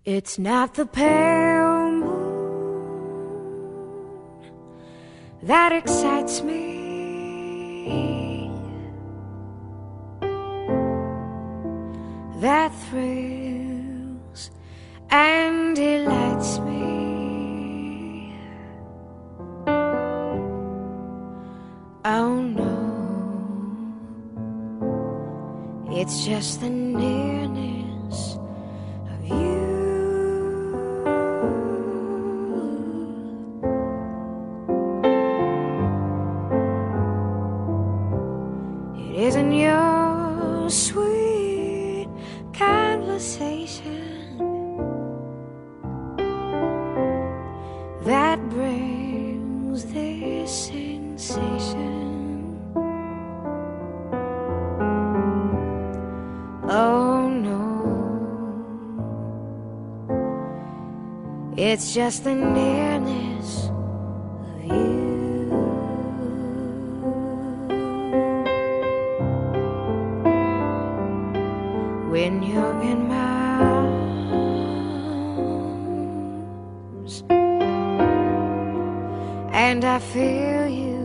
It's not the pale moon that excites me, that thrills and delights me. Oh no, it's just the nearness of you. It isn't your sweet conversation that brings this sensation. Oh no, it's just the nearness of you. When you're in my arms and I feel you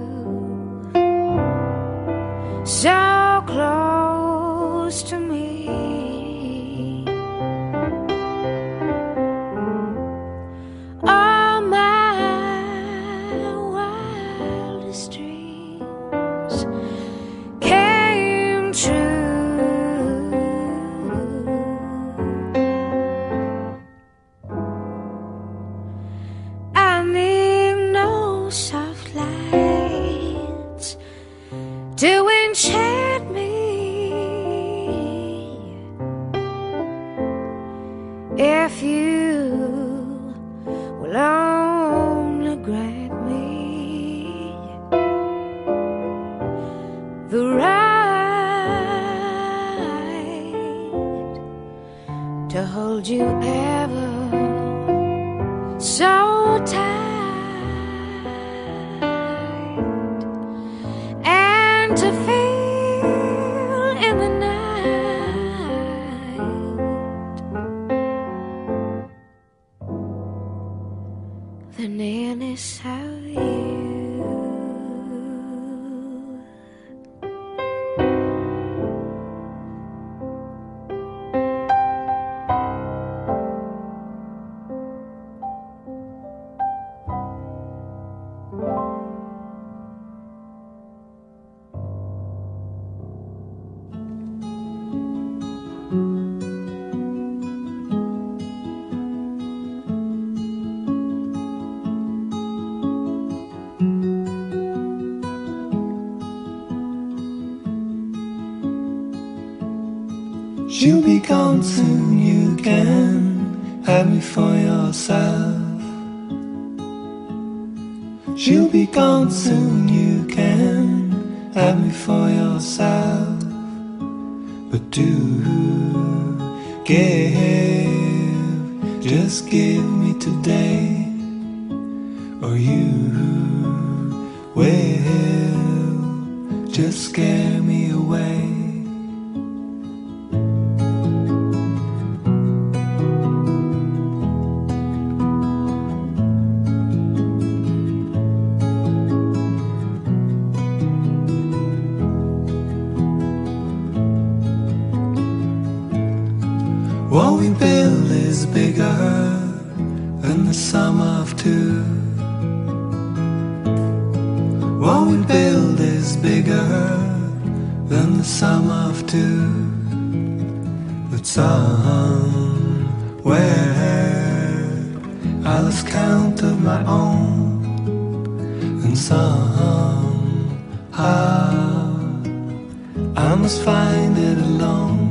so close to me, all my wildest dreams came true. Soft lights to enchant me, if you will only grant me the right to hold you ever so tight, to feel in the night the nearness of you. She'll be gone soon, you can have me for yourself. She'll be gone soon, you can have me for yourself. But do give, just give me today, or you will just scare me away. What we build is bigger than the sum of two. What we build is bigger than the sum of two. But somewhere I lost count of my own, and somehow I must find it alone.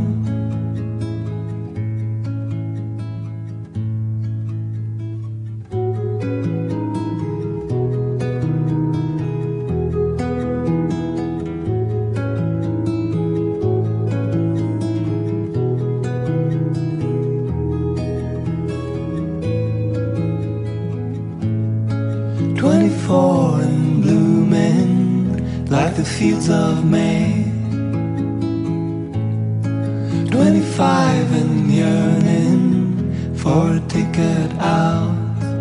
24 and blooming like the fields of May, 25 and yearning for a ticket out.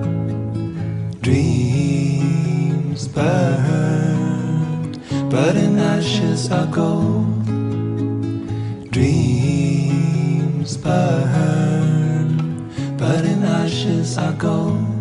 Dreams burn, but in ashes are gold. Dreams burn, but in ashes are gold.